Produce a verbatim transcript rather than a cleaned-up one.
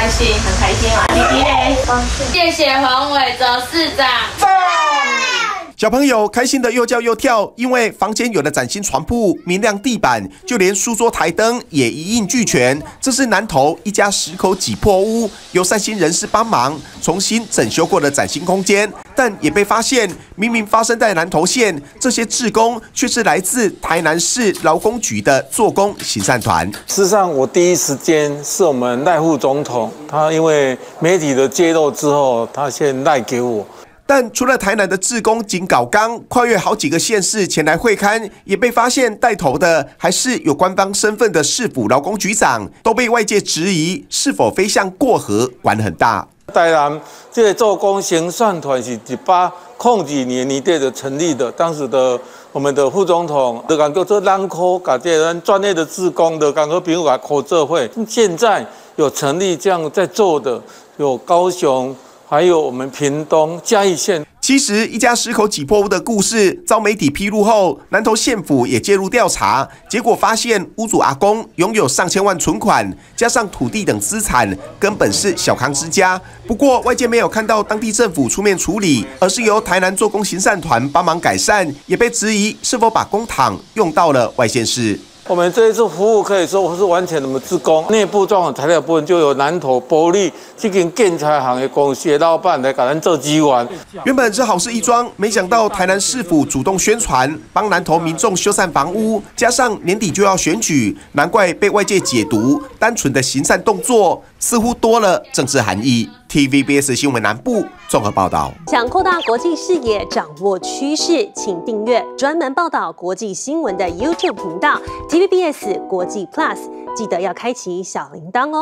开心，很开心啊！弟弟嘞，谢谢黄伟哲市长。 小朋友开心的又叫又跳，因为房间有了崭新床铺、明亮地板，就连书桌、台灯也一应俱全。这是南投一家十口挤破屋，由善心人士帮忙重新整修过的崭新空间，但也被发现，明明发生在南投县，这些志工却是来自台南市劳工局的做工行善团。 事实上，我第一时间是我们赖副总统，他因为媒体的揭露之后，他先赖给我。 但除了台南的志工景搞刚跨越好几个县市前来会勘，也被发现带头的还是有官方身份的市府劳工局长，都被外界质疑是否飞向过河，管很大。 台南这个做工行善团是一八零几年年底的成立的，当时的我们的副总统就讲叫做咱科，把这咱专业的志工的讲和朋友来科这会，现在有成立这样在做的，有高雄。 还有我们屏东嘉义县， 其实一家十口挤破屋的故事遭媒体披露后，南投县府也介入调查，结果发现屋主阿公拥有上千万存款，加上土地等资产，根本是小康之家。不过外界没有看到当地政府出面处理，而是由台南做工行善团帮忙改善，也被质疑是否把公帑用到了外县市。 我们这一次服务可以说是完全我们自工，内部装潢材料部分就有南投玻璃这间建材行业公司的老板来给咱做支援。 原本是好事一桩，没想到台南市府主动宣传，帮南投民众修缮房屋，加上年底就要选举，难怪被外界解读单纯的行善动作，似乎多了政治含义。T V B S 新闻南部综合报道。 想扩大国际视野，掌握趋势，请订阅专门报道国际新闻的 YouTube 频道 T V B S 国际 Plus， 记得要开启小铃铛哦。